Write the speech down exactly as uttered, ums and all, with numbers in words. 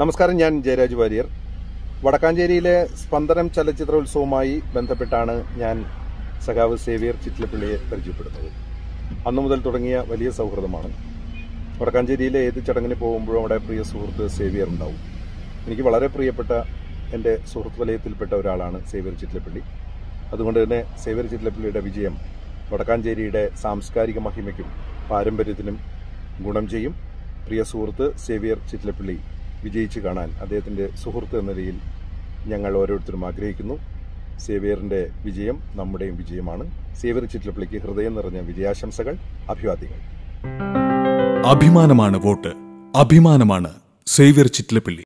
നമസ്കാരം, ഞാൻ ജയരാജ് വാര്യർ. വടക്കാഞ്ചേരിയിലെ സ്പന്ദനം ചലച്ചിത്രോത്സവവുമായി ബന്ധപ്പെട്ടാണ് ഞാൻ സഖാവ് സേവ്യർ ചിറ്റിലപ്പള്ളിയെ പരിചയപ്പെടുന്നത്. അന്നു മുതൽ തുടങ്ങിയ വലിയ സൗഹൃദമാണ്. വടക്കാഞ്ചേരിയിലെ ഏത് ചടങ്ങിന് പോകുമ്പോഴും അവിടെ പ്രിയ സുഹൃത്ത് സേവ്യർ ഉണ്ടാവും. എനിക്ക് വളരെ പ്രിയപ്പെട്ട എൻ്റെ സുഹൃത്ത് വലയത്തിൽപ്പെട്ട ഒരാളാണ് സേവ്യർ ചിറ്റിലപ്പള്ളി. അതുകൊണ്ട് തന്നെ സേവ്യർ ചിറ്റിലപ്പള്ളിയുടെ വിജയം വടക്കാഞ്ചേരിയുടെ സാംസ്കാരിക മഹിമയ്ക്കും പാരമ്പര്യത്തിനും ഗുണം ചെയ്യും. പ്രിയ സുഹൃത്ത് സേവ്യർ ചിറ്റിലപ്പള്ളി വിജയിച്ച് കാണാൻ അദ്ദേഹത്തിൻ്റെ സുഹൃത്ത് എന്ന നിലയിൽ ഞങ്ങൾ ഓരോരുത്തരും ആഗ്രഹിക്കുന്നു. സേവ്യറിൻ്റെ വിജയം നമ്മുടെയും വിജയമാണ്. സേവ്യർ ചിറ്റിലപ്പള്ളിക്ക് ഹൃദയം നിറഞ്ഞ വിജയാശംസകൾ, അഭിവാദ്യങ്ങൾ. അഭിമാനമാണ് വോട്ട്, അഭിമാനമാണ് സേവ്യർ ചിറ്റിലപ്പള്ളി.